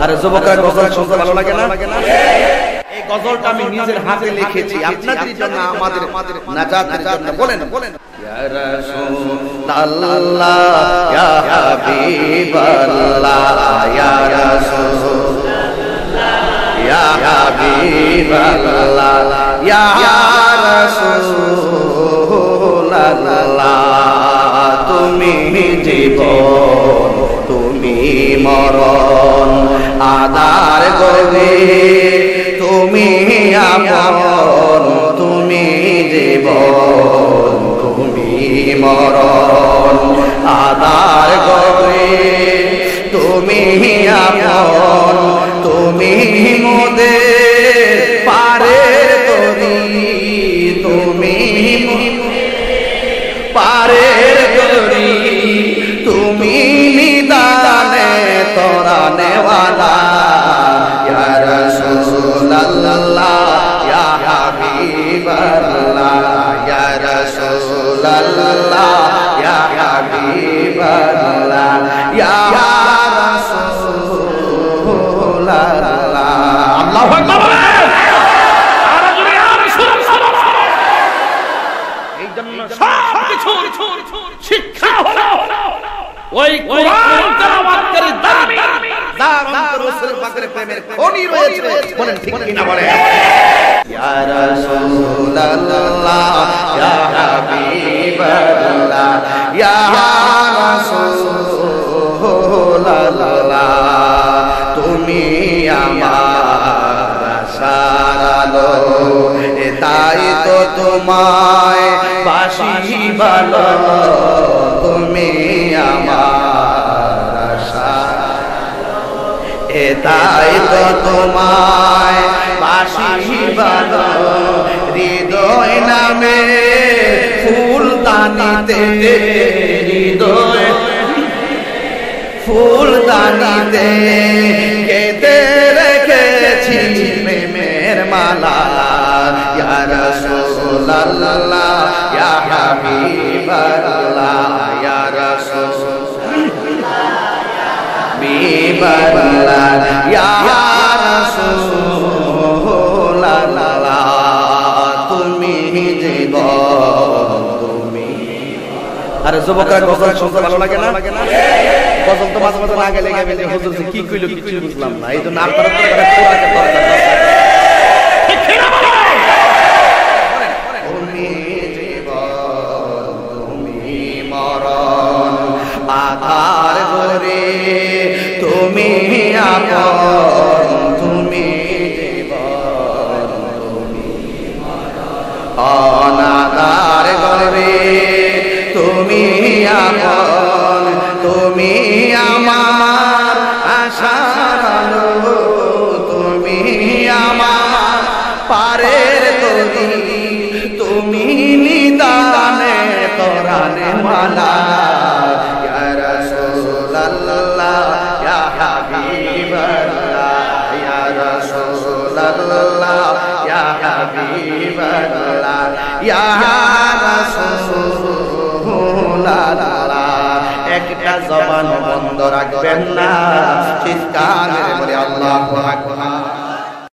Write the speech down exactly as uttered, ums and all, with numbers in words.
আরে যুবকরা গজল শুনতে ভালো লাগে না? এই গজলটা আমি নিজের হাতে লিখেছি আপনাদের জন্য, আমাদের নাজাতের জন্য। বলেন বলেন ইয়া রাসূলুল্লাহ ইয়া হাবিবাল্লাহ ইয়া রাসূলুল্লাহ ইয়া হাবিবাল্লাহ ইয়া রাসূলুল্লাহ তুমি জীবন তুমি মরণ আদার গবে তুমি আপন তুমি জীবন তুমি মরণ আদার গবে তুমি আপন তুমি মোদের পারের তরি তুমি পারের তরি তুমি নিদানে তোরা নেওয়ালা ইয়া রাসূলুল্লাহ ইয়া হাবিবাল্লাহ ইয়া রাসূলুল্লাহ ইয়া হাবিবাল্লাহ ইয়া রাসূলুল্লাহ। আল্লাহু আকবার। আর জোরে ইয়া রাসূলুল্লাহ। এই জন্য সব কিছু শিক্ষা হলো ওই কোরআন তেলাওয়াতকারী দামি যার অন্তরে রাসূল পাকের প্রেমের খনি রয়েছে। বলেন ঠিক কি না বলেন? ইয়া রাসূলুল্লাহ ইয়া হাবিবাল্লাহ ইয়া রাসূলুল্লাহ তুমি আমার আশার আলো, তাই তো তোমায় বাসি ভালো তুমি আমার আশা, তাই তো তোমায় বাসি ভালো হৃদয় নামে ফুল দানিতে হৃদয় ফুল দানিতে কেটে রেখেছি প্রেমের মালা ইয়া রাসূলুল্লাহ ইয়া হাবিবাল্লাহ ইয়া রাসূলুল্লাহ হাবিবাল্লাহ ইয়া রাসূলুল্লাহ তুমি জীবন তুমি। আরে যুবকরা গজল শুনতে ভালো লাগে না? গজল তো মাঝে মাঝে না গেলে গেলে হুজুর কি কইলো কিছু বুঝলাম না। এই জন্য আপনারা তো একটা কোরআনের দরকার আছে। ঠিক কি না বলেন? তুমি জীবন তুমি মরণ আধার গরে তুমি আপন তুমি জীবন তুমি মরণ অনাদার গরে তুমি আপন তুমি আমার আশার আলো তুমি আমার পারের তরি তুমি নিদানে তোরানে মালা ইয়া রাসূলুল্লাহ ইয়া হাবিবাল্লাহ ইয়া রাসূলুল্লাহ ইয়া হাবিবাল্লাহ ইয়া রাসূলুল্লাহ। একটা জবান বন্ধ রাখবেন না, চিৎকার করে বলে আল্লাহু আকবার।